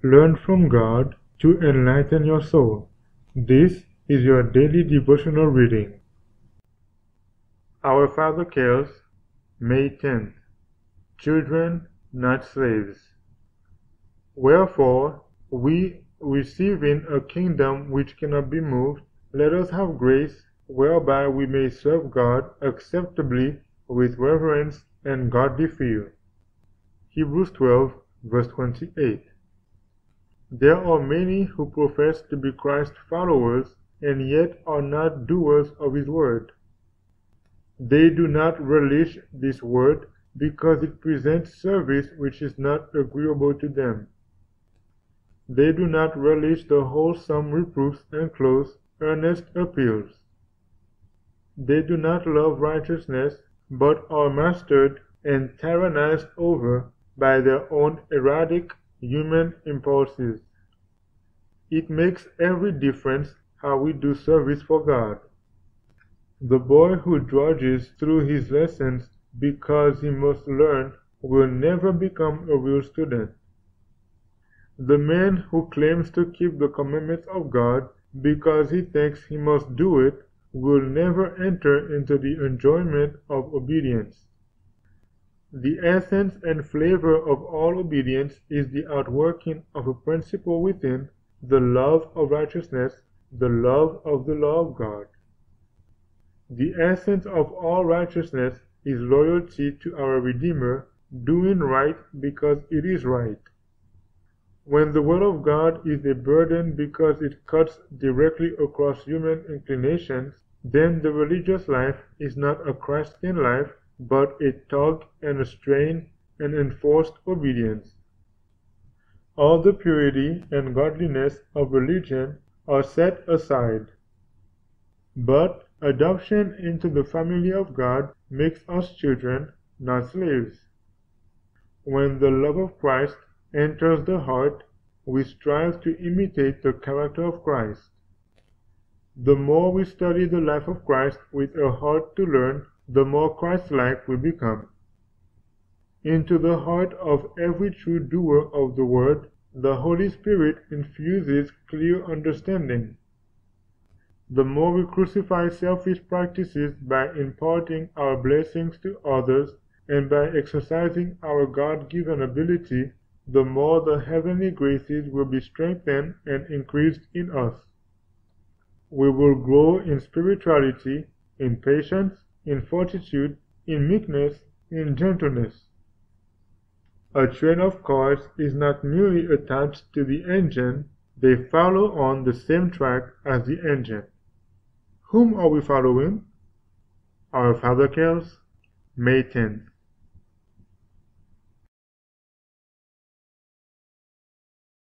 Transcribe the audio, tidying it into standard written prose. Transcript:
Learn from God to enlighten your soul. This is your daily devotional reading. Our Father Cares, May 10th. Children, not slaves. Wherefore, we, receiving a kingdom which cannot be moved, let us have grace whereby we may serve God acceptably with reverence and godly fear. Hebrews 12, verse 28. There are many who profess to be Christ's followers and yet are not doers of His word. They do not relish this word because it presents service which is not agreeable to them. They do not relish the wholesome reproofs and close, earnest appeals. They do not love righteousness, but are mastered and tyrannized over by their own erratic human impulses. It makes every difference how we do service for God. The boy who drudges through his lessons because he must learn will never become a real student. The man who claims to keep the commandments of God because he thinks he must do it will never enter into the enjoyment of obedience. The essence and flavor of all obedience is the outworking of a principle within, the love of righteousness, the love of the law of God. The essence of all righteousness is loyalty to our Redeemer, doing right because it is right. When the Word of God is a burden because it cuts directly across human inclinations, then the religious life is not a Christian life, but a tug and a strain and enforced obedience. All the purity and godliness of religion are set aside. But adoption into the family of God makes us children, not slaves. When the love of Christ enters the heart, we strive to imitate the character of Christ. The more we study the life of Christ with a heart to learn, the more Christ-like we become. Into the heart of every true doer of the word, the Holy Spirit infuses clear understanding. The more we crucify selfish practices by imparting our blessings to others and by exercising our God-given ability, the more the heavenly graces will be strengthened and increased in us. We will grow in spirituality, in patience, in fortitude, in meekness, in gentleness. A train of cars is not merely attached to the engine, they follow on the same track as the engine. Whom are we following? Our Father Cares, May 10th.